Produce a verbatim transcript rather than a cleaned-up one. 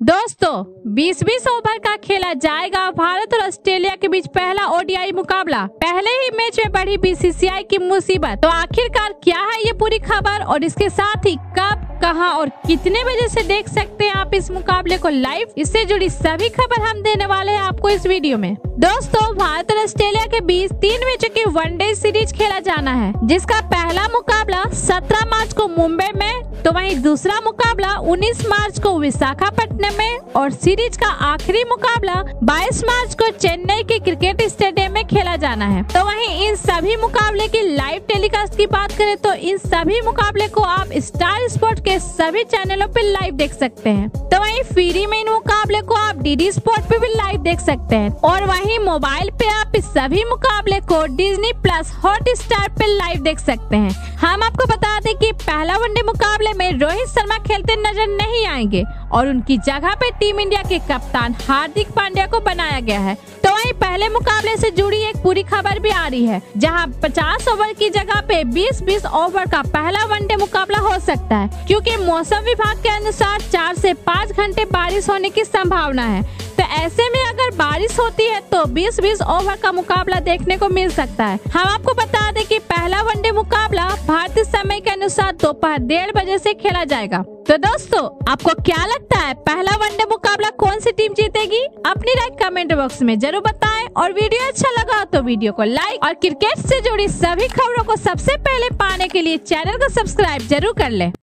दोस्तों बीस बीस ओवर का खेला जाएगा भारत और ऑस्ट्रेलिया के बीच पहला ओडीआई मुकाबला। पहले ही मैच में बढ़ी बीसीसीआई की मुसीबत। तो आखिरकार क्या है ये पूरी खबर और इसके साथ ही कब, कहां और कितने बजे से देख सकते हैं आप इस मुकाबले को लाइव, इससे जुड़ी सभी खबर हम देने वाले हैं आपको इस वीडियो में। दोस्तों भारत और ऑस्ट्रेलिया के बीच तीन मैचों की वनडे सीरीज खेला जाना है, जिसका पहला मुकाबला सत्रह मार्च को मुंबई में, तो वहीं दूसरा मुकाबला उन्नीस मार्च को विशाखापट्टनम में और सीरीज का आखिरी मुकाबला बाईस मार्च को चेन्नई के क्रिकेट स्टेडियम में खेला जाना है। तो वहीं इन सभी मुकाबले की लाइव टेलीकास्ट की बात करें तो इन सभी मुकाबले को आप स्टार स्पोर्ट के सभी चैनलों पर लाइव देख सकते हैं। तो वहीं फ्री में इन मुकाबले को आप डीडी स्पोर्ट पे भी लाइव देख सकते हैं और वहीं मोबाइल पे आप इस सभी मुकाबले को डिज्नी प्लस हॉटस्टार पे लाइव देख सकते हैं। हम आपको बता दें कि पहला वनडे मुकाबले में रोहित शर्मा खेलते नजर नहीं आएंगे और उनकी जगह पे टीम इंडिया के कप्तान हार्दिक पांड्या को बनाया गया है। तो वहीं पहले मुकाबले से जुड़ी एक पूरी खबर भी आ रही है, जहां पचास ओवर की जगह पे बीस बीस ओवर का पहला वनडे मुकाबला हो सकता है, क्योंकि मौसम विभाग के अनुसार चार से पाँच घंटे बारिश होने की संभावना है। तो ऐसे में अगर बारिश होती है तो बीस बीस ओवर का मुकाबला देखने को मिल सकता है। हम आपको बता दें कि पहला वनडे मुकाबला भारतीय समय के अनुसार दोपहर डेढ़ बजे से खेला जाएगा। तो दोस्तों आपको क्या लगता है पहला वनडे मुकाबला कौन सी टीम जीतेगी? अपनी राय कमेंट बॉक्स में जरूर बताएं और वीडियो अच्छा लगा तो वीडियो को लाइक और क्रिकेट से जुड़ी सभी खबरों को सबसे पहले पाने के लिए चैनल को सब्सक्राइब जरूर कर लें।